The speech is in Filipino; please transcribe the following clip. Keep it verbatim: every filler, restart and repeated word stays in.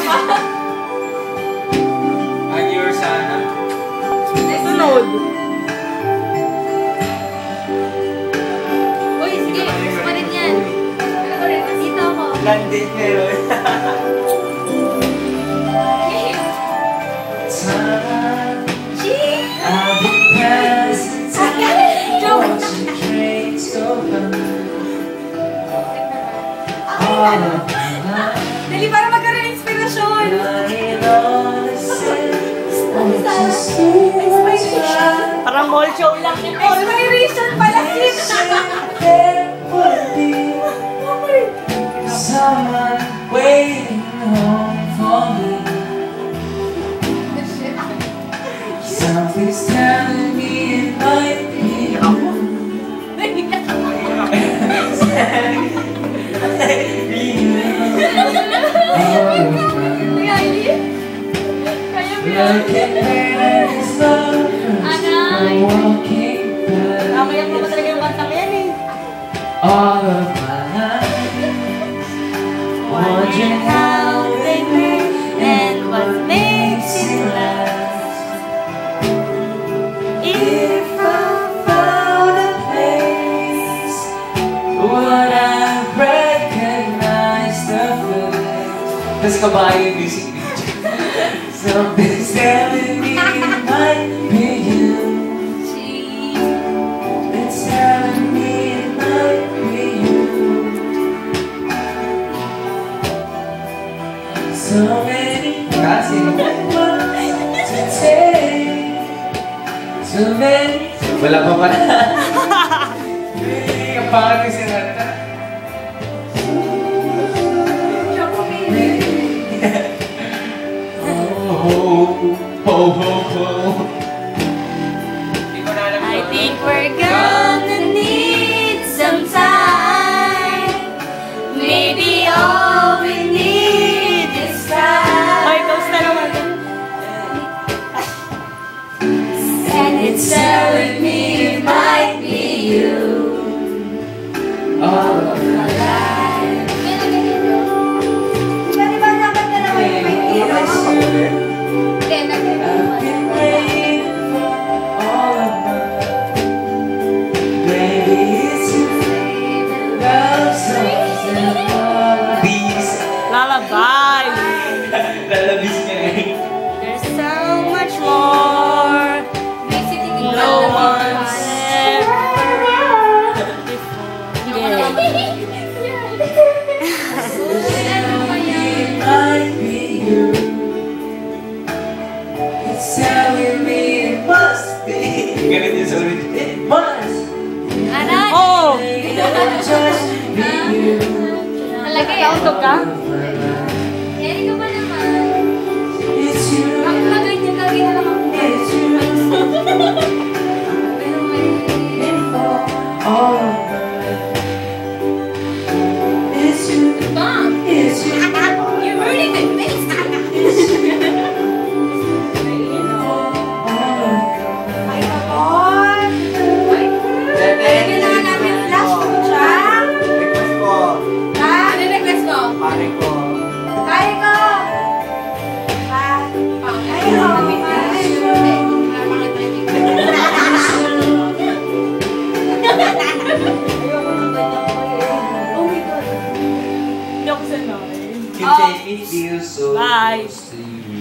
Agior sana. Sunod. Uy, sige. Gusto pa rin yan. Ano ko rin? Dito ako. Landing meron. Dali, para magkaroon ng inspirasyon. Inspiration. Parang mall show lang. Inspiration pala. Someone waiting home for me. Something's telling me it might be you. Mamaya mo talaga yung bantang yan eh. All of my life, wondering how they live and what makes it last. If I found a place, would I recognize the feeling? Tapos kabayo yung music video. Something's telling me it might be you. It's telling me it might be you. So many kasi to take. So many. Wala pa pala. Hey, ang pangat yung sinata. Ho, ho, ho. I think we're gonna need some time. Maybe all we need is time. Ay, kamusta naman? And it's telling me it might be you. All of my life. Pwede ba dapat na naman yung may tiro? Hindi, nag-iwan. Lalabay. Lalabis niya eh. There's so much more. No one's ever before. It might be you. It's telling me it must be. Ganun yung sabi. It must. Oh! Just be you. Malagay ako. Kautog ka? Yan, ikaw ba naman? It's you. Ang magay niya lagi na lang ako. It's you. Pero may... All of my life. It's you. Bang! It's you. You're hurting my face! Ay, kapon! Lagyan na nga namin flash mo siya. Request ko. Ha? Ano yung request mo? Pare ko. Pare ko! Ha? Ay, oh, may pare. Hindi. Oh my God. Hindi ako sanay. You take me feel so Bye. close to you.